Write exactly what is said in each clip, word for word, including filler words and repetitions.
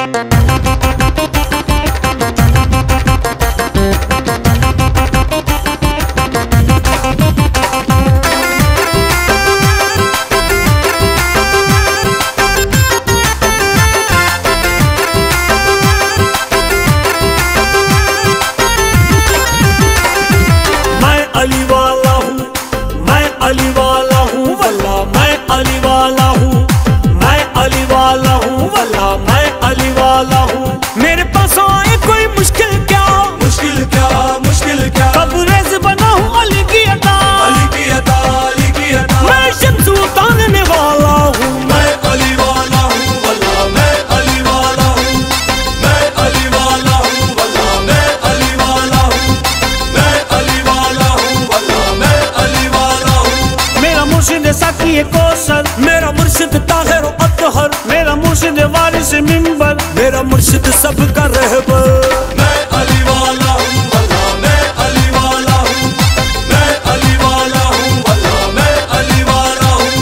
अली वाला हूँ, मैं अली वाला हूँ वल्ला, मैं अली वाला हूँ, मैं अली वाला हूँ वल्ला, मैं अली वाला हूँ। मेरे पास आए कोई मुश्किल क्या, मुश्किल क्या, मुश्किल क्या, कब रेज़ बना हूँ अली की अता, अली की अता, अली की अता। मैं शम्स उतारने वाला हूँ, मैं अली वाला हूँ वल्ला, मैं अली वाला हूँ, मैं अली वाला हूँ वल्ला, मैं अली वाला हूँ, मैं अली वाला हूँ वल्ला, मैं अली वाला हूँ। मेरा मुर्शिद साकी कौसर, मेरा मुर्शिद ताहिर अतहर, मेरा मुर्शिद वारिस मिंबर, मेरा मुर्शिद सबका रहबर। मैं अली वाला हूँ वल्ला, मैं अली वाला हूँ, मैं अली वाला हूँ वल्ला, मैं अली वाला हूँ।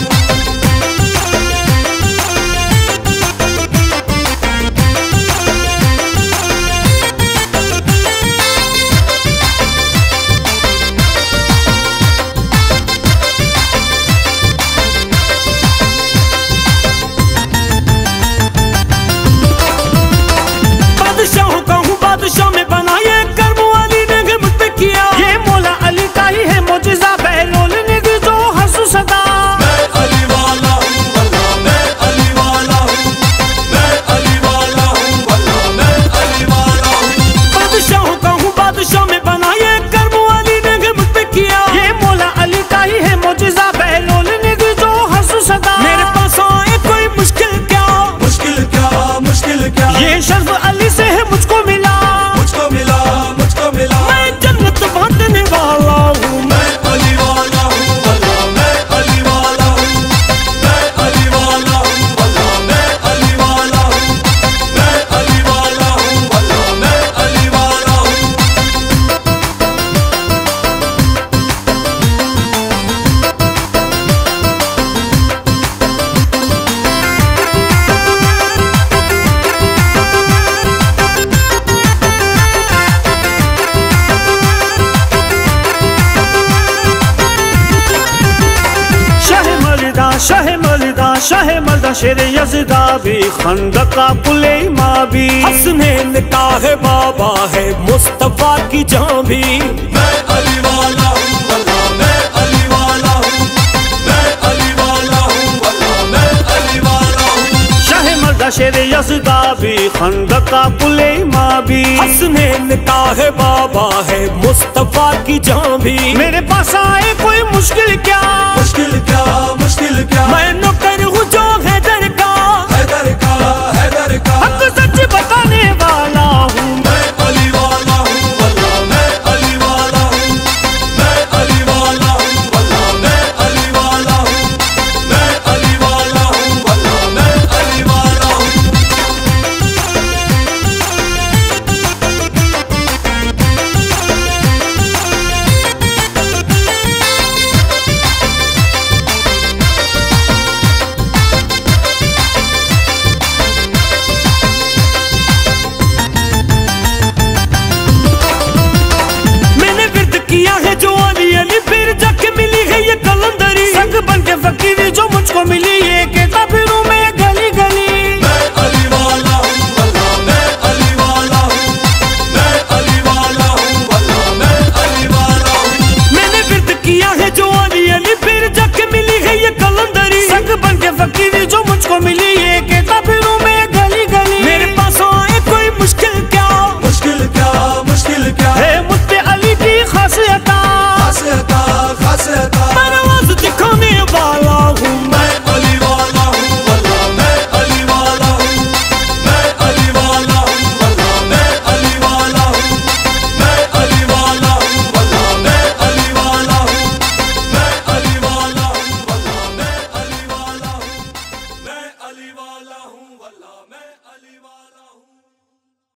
बादशाहों का हूँ बादशाह में बना, ये कर्म वाली ने मुझ पे किया, ये मौला अली का ही है मोजिज़ा, बहलोल ने दी जो हंसू सदा। मैं अली वाला हूँ वल्ला, मैं अली वाला हूँ, मैं अली वाला हूँ वल्ला, मैं अली वाला हूँ। बादशाहों का हूँ बादशाह में बना, ये कर्म वाली ने मुझ पे किया, ये मौला अली का ही है मोजिज़ा, बहलोल ने दी जो हंसू सदा। मेरे पास आए कोई मुश्किल क्या, मुश्किल क्या, मुश्किल क्या, ये शर्फ अली से है मुझको मिला, मुझको मिला, मुझको मिला। मैं जन्नत बांटने वाला हूँ, मैं अली वाला हूँ वल्ला, मैं अली वाला हूँ, मैं अली वाला हूँ वल्ला, मैं अली वाला हूँ, मैं अली वाला हूँ वल्ला, मैं अली वाला हूँ। शाह मर्दा शाह मर्दा शाह मर्दा शेर यज़दा भी, खंदका कुले माँ भी, हसने निकाह बाबा है मुस्तफा की जान भी। मैं अली वाला हूँ वल्ला, मैं अली वाला हूँ, मैं अली वाला हूँ वल्ला, मैं अली वाला हूँ। शाह मर्दा शेर यज़दा भी, खंदका कुले माँ भी, हसने निकाह बाबा है मुस्तफा की जान भी। मेरे पास आए कोई मुश्किल क्या, मुश्किल क्या, मुश्किल क्या, मैं नौकर हूँ जो